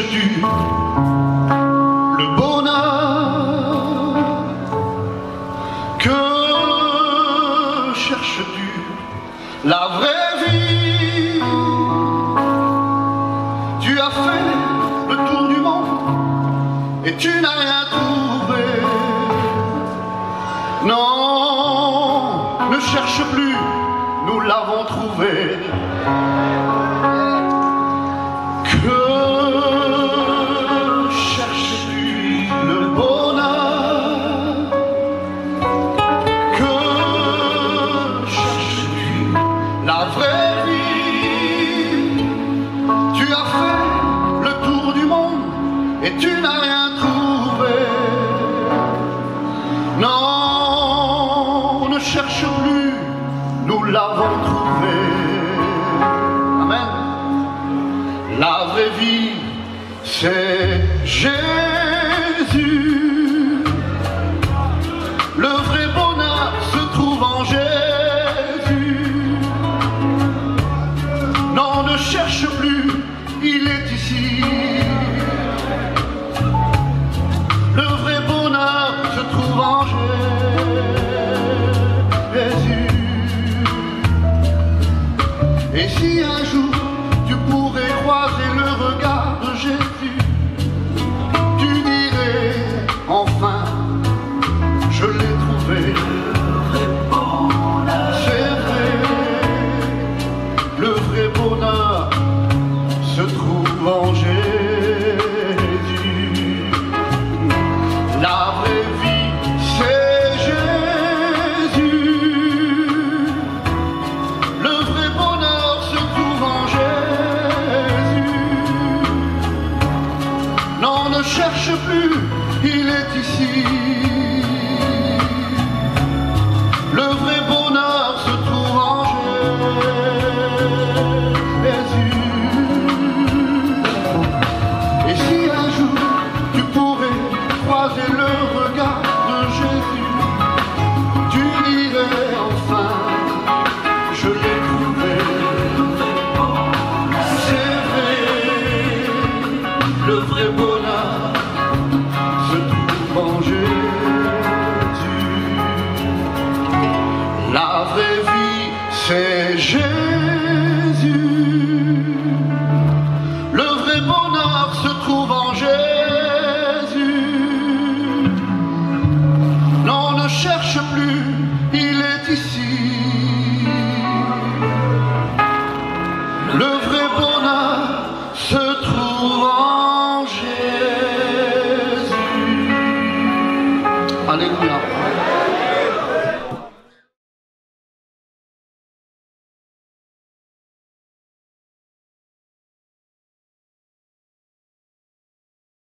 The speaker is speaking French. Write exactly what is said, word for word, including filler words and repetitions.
cherches-tu le bonheur? Que cherches-tu? La vraie vie. Tu as fait le tour du monde et tu n'as rien trouvé. Non, ne cherche plus, nous l'avons trouvé. Que cherches-tu? Le bonheur? Que cherches-tu? La vraie vie. Tu as fait le tour du monde et tu n'as rien trouvé. Non, ne cherche plus, nous l'avons trouvé. Amen. La vraie vie, c'est Jésus. Le vrai bonheur se trouve en Jésus. Non, ne cherche plus, il est ici. Le vrai bonheur se trouve en Jésus. Et si un jour tu pourrais croiser le regard de Jésus, tu dirais enfin, je l'ai trouvé. C'est vrai, le vrai bonheur se trouve en Jésus. La vraie vie, c'est Jésus. Le vrai bonheur se trouve en Jésus. Non, ne cherche plus, il est ici. Le vrai bonheur se trouve en Jésus. Et si un jour tu pourrais croiser le regard de Jésus, tu dirais enfin, je l'ai trouvé. C'est vrai, le vrai bonheur se trouve en Jésus. La vraie vie, c'est Jésus. Le vrai bonheur se trouve en Jésus.